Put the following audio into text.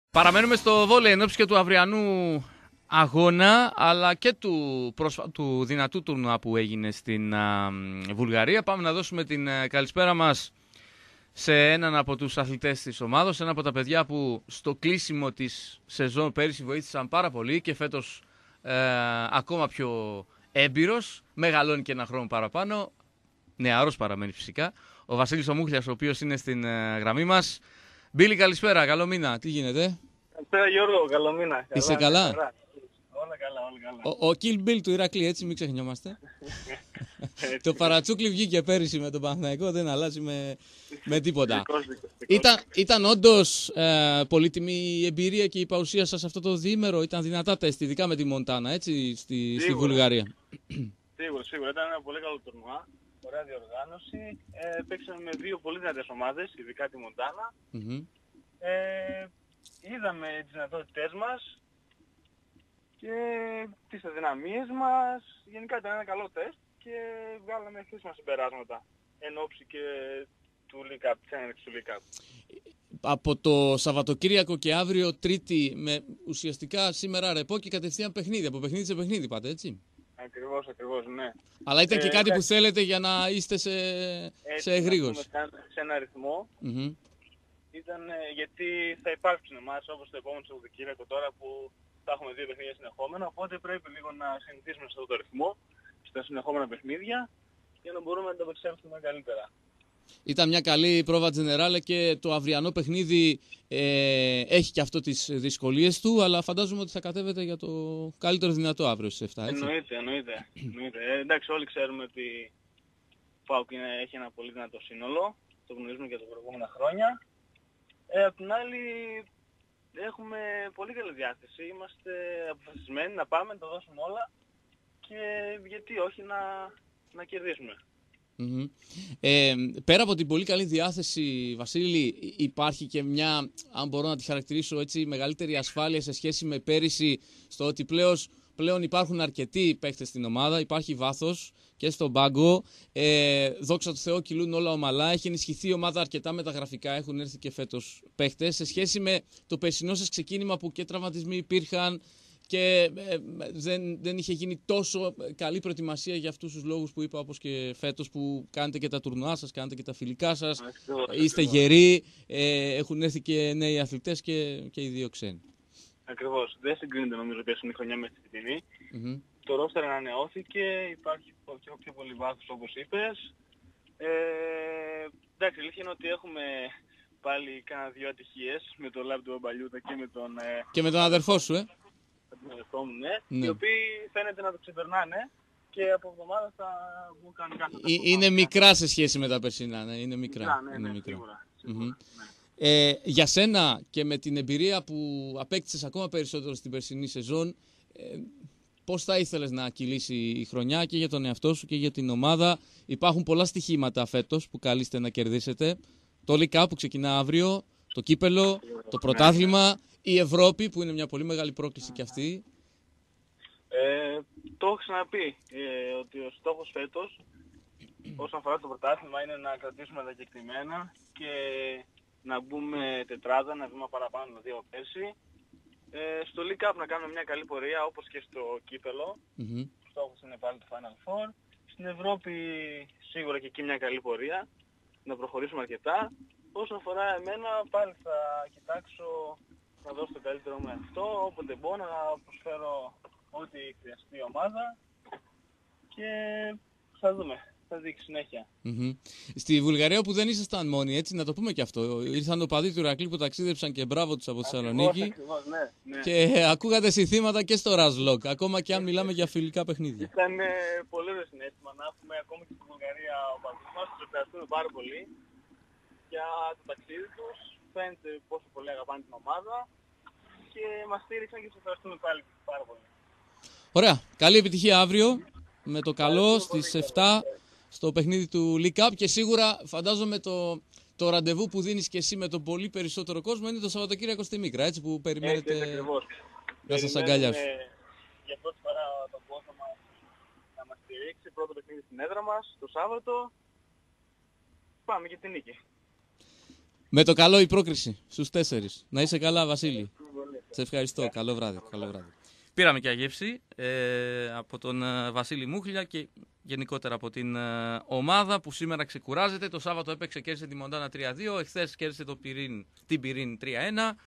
Παραμένουμε στο βόλεϊ εν ώψη και του αυριανού αγώνα, αλλά και του δυνατού τουρνουά που έγινε στην Βουλγαρία. Πάμε να δώσουμε την καλησπέρα μας σε έναν από τους αθλητές της ομάδας, ένα από τα παιδιά που στο κλείσιμο της σεζόν πέρυσι βοήθησαν πάρα πολύ και φέτος ακόμα πιο έμπειρος, μεγαλώνει και ένα χρόνο παραπάνω, νεαρός παραμένει φυσικά, ο Βασίλης ο Μούχλιας, ο οποίος είναι στην γραμμή μας. Μπίλη, καλησπέρα, καλό μήνα, τι γίνεται? Καλησπέρα Γιώργο, καλό μήνα. Είσαι καλά? Όλα καλά, όλα καλά. Ο Kill Bill του Ηρακλή, έτσι μην ξεχνιόμαστε. Το παρατσούκλι βγήκε πέρυσι με τον Παναθηναϊκό, δεν αλλάζει με τίποτα. Ήταν όντως πολύτιμη η εμπειρία και η παρουσία σας αυτό το διήμερο, ήταν δυνατά τεστ, ειδικά με τη Μοντάνα, έτσι, στη Βουλγαρία. Σίγουρα, ήταν ένα πολύ καλό τουρνουά, ωραία διοργάνωση. Παίξαμε με δύο πολύ δυνατές ομάδες, ειδικά τη Μοντάνα. Είδαμε τις δυνατότητές μας και τις αδυναμίες μας. Γενικά ήταν ένα καλό τεστ και βγάλαμε χρήσιμα συμπεράσματα εν ώψη και του League Cup, της έναρξης του League Cup. Από το Σαββατοκύριακο και αύριο Τρίτη, με ουσιαστικά σήμερα ρεπό και κατευθείαν παιχνίδι, από παιχνίδι σε παιχνίδι πάτε, έτσι? Ακριβώς, ναι. Αλλά ήταν και κάτι που θέλετε για να είστε σε εγρήγορση. Σε ένα ρυθμό. Ήταν γιατί θα υπάρξουν εμάς όπως το επόμενο Σαββατοκύριακο τώρα που θα έχουμε δύο παιχνίδια συνεχόμενα, οπότε πρέπει λίγο να συνηθίσουμε σε αυτό το ρυθμό, στα συνεχόμενα παιχνίδια, για να μπορούμε να τα απεξέλθουμε καλύτερα. Ήταν μια καλή πρόβα τζενεράλε και το αυριανό παιχνίδι έχει και αυτό τις δυσκολίες του, αλλά φαντάζομαι ότι θα κατέβετε για το καλύτερο δυνατό αύριο στις 7, έτσι? Εννοείται. Εντάξει, όλοι ξέρουμε ότι ο ΠΑΟΚ έχει ένα πολύ δυνατό σύνολο, το γνωρίζουμε και τα προηγούμενα χρόνια. Απ' την άλλη έχουμε πολύ καλή διάθεση, είμαστε αποφασισμένοι να πάμε, να το δώσουμε όλα και γιατί όχι να κερδίσουμε. Πέρα από την πολύ καλή διάθεση, Βασίλη, υπάρχει και μια, αν μπορώ να τη χαρακτηρίσω έτσι, μεγαλύτερη ασφάλεια σε σχέση με πέρυσι, στο ότι πλέον υπάρχουν αρκετοί παίχτες στην ομάδα, υπάρχει βάθος και στον πάγκο. Δόξα τω Θεώ, κυλούν όλα ομαλά. Έχει ενισχυθεί η ομάδα αρκετά με τα γραφικά. Έχουν έρθει και φέτος παίχτες. Σε σχέση με το περσινό σας ξεκίνημα που και τραυματισμοί υπήρχαν και δεν είχε γίνει τόσο καλή προετοιμασία για αυτούς τους λόγους που είπα, όπως και φέτος που κάνετε και τα τουρνουά σας, κάνετε και τα φιλικά σας. Είστε γεροί. Έχουν έρθει και νέοι αθλητές και οι δύο ξένοι. Ακριβώς. Δεν συγκρίνεται νομίζω η περσινή χρονιά με τη φετινή. Το ρόστερ ανανεώθηκε, υπάρχει πιο πολύ βάθος όπως είπες. Εντάξει, η αλήθεια είναι ότι έχουμε πάλι κάνα δύο ατυχίες με τον Λάμπ του Μπαλιούτα και με τον... Και με τον αδερφό σου, τον αδερφό μου, ναι. Οι οποίοι φαίνεται να το ξεπερνάνε και από εβδομάδα θα μου κάνουν κάθε... Είναι μικρά σε σχέση με τα περσινά, ναι, είναι μικρά. Ναι, σίγουρα. Για σένα και με την εμπειρία που απέκτησες ακόμα περισσότερο στην περσινή σεζόν, πώς θα ήθελες να κυλήσει η χρονιά και για τον εαυτό σου και για την ομάδα? Υπάρχουν πολλά στοιχήματα φέτος που καλείστε να κερδίσετε. Το League Cup που ξεκινά αύριο, το κύπελο, το πρωτάθλημα, η Ευρώπη που είναι μια πολύ μεγάλη πρόκληση κι αυτή. Το έχω ξαναπεί ότι ο στόχος φέτος όσον αφορά το πρωτάθλημα είναι να κρατήσουμε τα κεκτημένα και να μπούμε τετράδα, να βήμα παραπάνω δηλαδή από πέρσι. Στο League Cup να κάνουμε μια καλή πορεία όπως και στο κύπελο. Ο στόχος είναι πάλι το Final Four. Στην Ευρώπη σίγουρα και εκεί μια καλή πορεία, να προχωρήσουμε αρκετά. Όσον αφορά εμένα πάλι θα κοιτάξω να δώσω το καλύτερο με αυτό, όποτε μπορώ να προσφέρω ό,τι χρειαστεί η ομάδα και θα δούμε. Θα δείξει συνέχεια. Στη Βουλγαρία που δεν ήσασταν μόνοι, έτσι, να το πούμε και αυτό. Ήρθαν οπαδοί του Ηρακλή που ταξίδεψαν και μπράβο τους από Θεσσαλονίκη. Ναι. Και ακούγατε συνθήματα και στο Ραζλόκ, ακόμα και αν μιλάμε για φιλικά παιχνίδια. Ήταν πολύ ωραίο συνέστημα να έχουμε ακόμα και στη Βουλγαρία οπαδούς μας. Τους ευχαριστούμε πάρα πολύ για το ταξίδι τους. Φαίνεται πόσο πολύ αγαπάνε την ομάδα και μας στήριξαν και τους ευχαριστούμε πάλι πάρα πολύ. Ωραία. Καλή επιτυχία αύριο με το καλό στις 7 στο παιχνίδι του League Cup και σίγουρα φαντάζομαι το ραντεβού που δίνεις και εσύ με τον πολύ περισσότερο κόσμο είναι το Σαββατοκύριακο στη Μίκρα, έτσι, που περιμένετε να σας αγκαλιάσουν. Για πρώτη φορά τον κόσμο μας να μας στηρίξει, πρώτο παιχνίδι στην έδρα μας το Σάββατο. Πάμε και την νίκη. Με το καλό η πρόκριση στους 4. Να είσαι καλά, Βασίλη. Σε ευχαριστώ. Καλό βράδυ. Καλό βράδυ. Πήραμε και αγεύση από τον Βασίλη Μούχλια και γενικότερα από την ομάδα που σήμερα ξεκουράζεται. Το Σάββατο έπαιξε, κέρδισε τη Μοντάνα 3-2. Εχθές κέρδισε την Πυρήν 3-1.